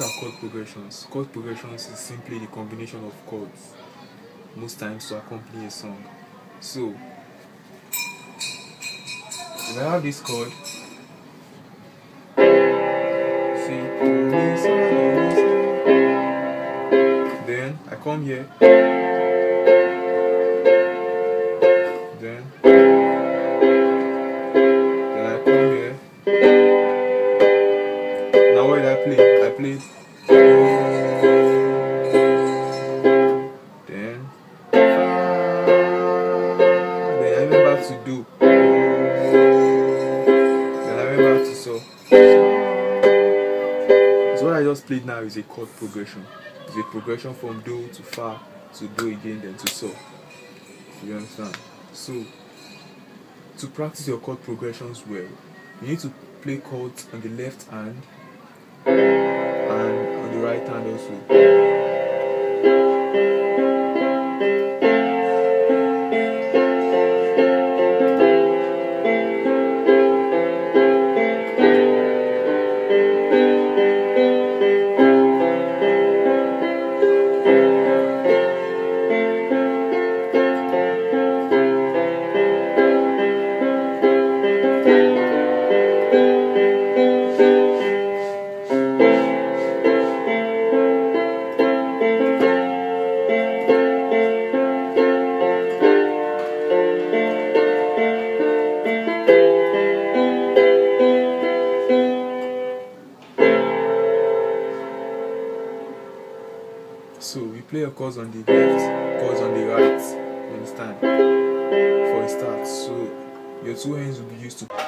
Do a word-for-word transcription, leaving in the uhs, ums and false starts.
What are chord progressions? Chord progressions is simply the combination of chords, most times to accompany a song. So, if I have this chord, see, then I come here, then, then I come here. Now what did I play? I played, then, then I went back to do, then I went back to so. So what I just played now is a chord progression. It's a progression from do to fa to do again, then to so. You understand? So, to practice your chord progressions well, you need to play chords on the left hand and on the right hand also. So we play your chords on the left, chords on the right, you understand? For a start. So your two hands will be used to